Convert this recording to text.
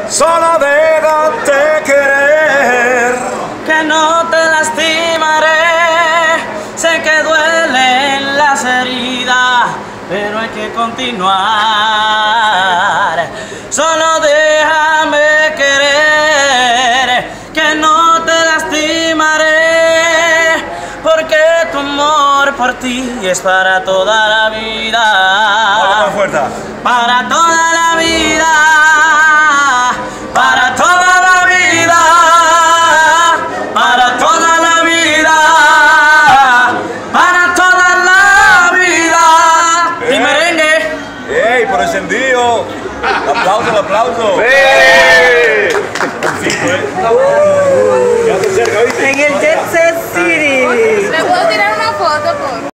solo déjate querer. Que no te lastimaré, sé que duelen las heridas, pero hay que continuar. Solo déjame querer, que no te lastimaré, porque tu amor por ti es para toda la vida. Hola, fuerte. Para toda la vida, para toda la vida, para toda la vida, para toda la vida. Y merengue. ¡Ey, por encendido! ¡Aplauso, el aplauso! ¡Eh! Ya se cerca, ¿viste? En el jet set.